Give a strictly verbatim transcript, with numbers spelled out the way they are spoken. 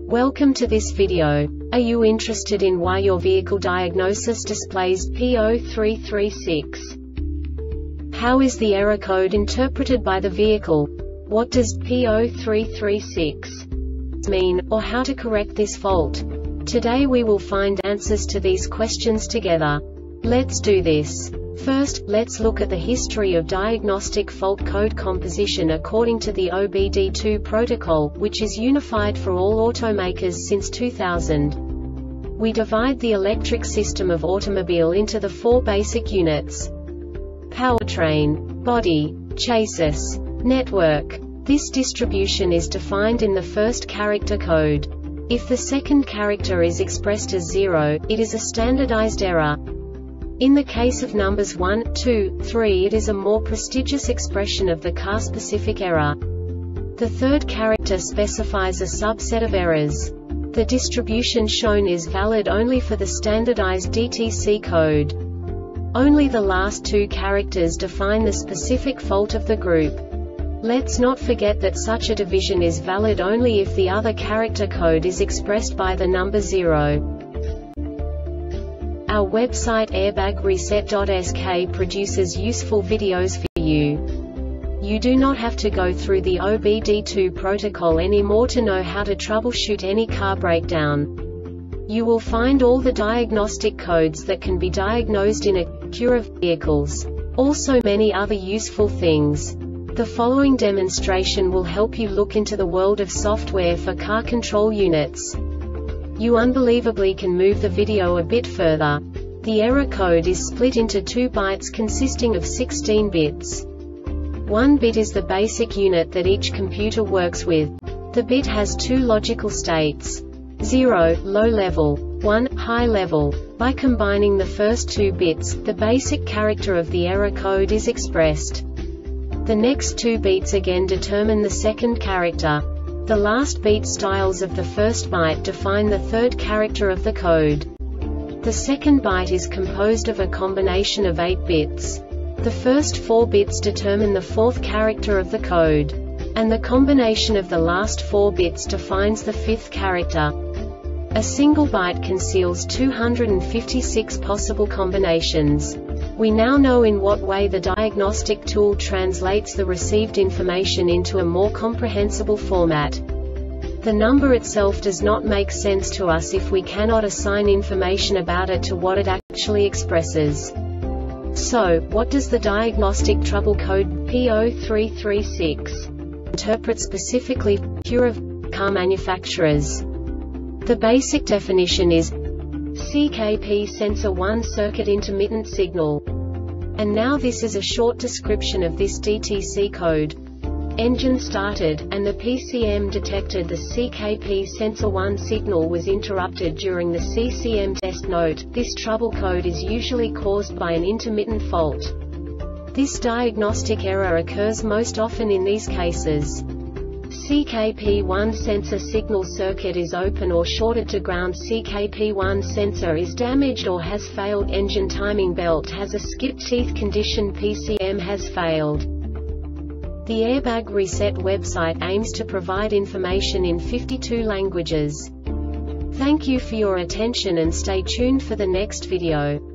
Welcome to this video. Are you interested in why your vehicle diagnosis displays P zero three three six? How is the error code interpreted by the vehicle? What does P zero three three six mean, or how to correct this fault? Today we will find answers to these questions together. Let's do this. First, let's look at the history of diagnostic fault code composition according to the O B D two protocol, which is unified for all automakers since two thousand. We divide the electric system of automobile into the four basic units: powertrain, body, chassis, network. This distribution is defined in the first character code. If the second character is expressed as zero, it is a standardized error. In the case of numbers one, two, three, it is a more prestigious expression of the car-specific error. The third character specifies a subset of errors. The distribution shown is valid only for the standardized D T C code. Only the last two characters define the specific fault of the group. Let's not forget that such a division is valid only if the other character code is expressed by the number zero. Our website airbag reset dot S K produces useful videos for you. You do not have to go through the O B D two protocol anymore to know how to troubleshoot any car breakdown. You will find all the diagnostic codes that can be diagnosed in Acura vehicles. Also many other useful things. The following demonstration will help you look into the world of software for car control units. You unbelievably can move the video a bit further. The error code is split into two bytes consisting of sixteen bits. One bit is the basic unit that each computer works with. The bit has two logical states: zero, low level, one, high level. By combining the first two bits, the basic character of the error code is expressed. The next two beats again determine the second character. The last beat styles of the first byte define the third character of the code. The second byte is composed of a combination of eight bits. The first four bits determine the fourth character of the code. And the combination of the last four bits defines the fifth character. A single byte conceals two hundred fifty-six possible combinations. We now know in what way the diagnostic tool translates the received information into a more comprehensible format. The number itself does not make sense to us if we cannot assign information about it to what it actually expresses. So, what does the diagnostic trouble code P zero three three six interpret specifically for Acura car manufacturers? The basic definition is C K P sensor one circuit intermittent signal. And now this is a short description of this D T C code. Engine started, and the P C M detected the C K P sensor one signal was interrupted during the C C M test. Note, this trouble code is usually caused by an intermittent fault. This diagnostic error occurs most often in these cases: C K P one sensor signal circuit is open or shorted to ground, C K P one sensor is damaged or has failed, engine timing belt has a skip teeth condition, P C M has failed. The Airbag Reset website aims to provide information in fifty-two languages. Thank you for your attention and stay tuned for the next video.